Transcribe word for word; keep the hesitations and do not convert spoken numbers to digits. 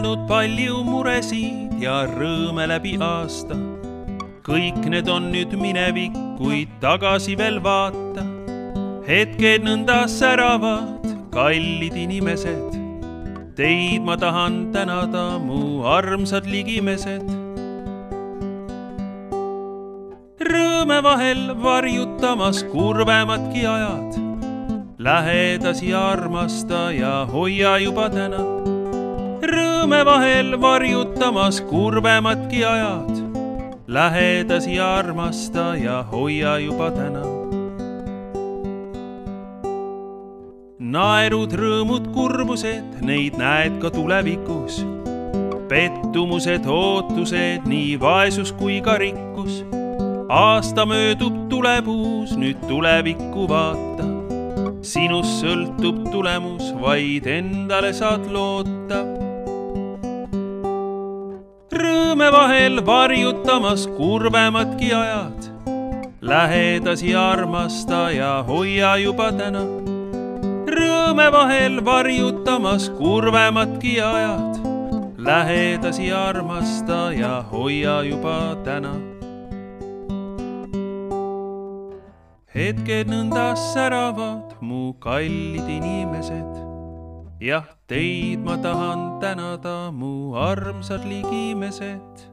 kandnud palju muresid ja rõõme läbi aasta. Kõik need on nüüd minevik, kuid tagasi veel vaata. Hetked nõnda säravad, kallid inimesed. Teid ma tahan tänada, mu armsad ligimesed. Rõõme vahel varjutamas kurvemadki ajad. Lähedasi armasta ja hoia juba täna. Rõõme vahel varjutamas kurvemadki ajad. Lähedasi armasta ja hoia juba täna. Naerud, rõõmud, kurbused, neid näed ka tulevikus. Pettumused, ootused, nii vaesus kui ka rikkus. Aasta möödub, tuleb uus, nüüd tulevikku vaata. Sinust sõltub tulemus, vaid endale saad loota. Rõõme vahel varjutamas kurvemadki ajad. Lähedasi armasta ja hoia juba täna. Rõõme vahel varjutamas kurvemadki ajad. Lähedasi armasta ja hoia juba täna. Hetked nõnda säravad, mu kallid inimesed. Jah, teid ma tahan tänada, mu armsad ligimesed.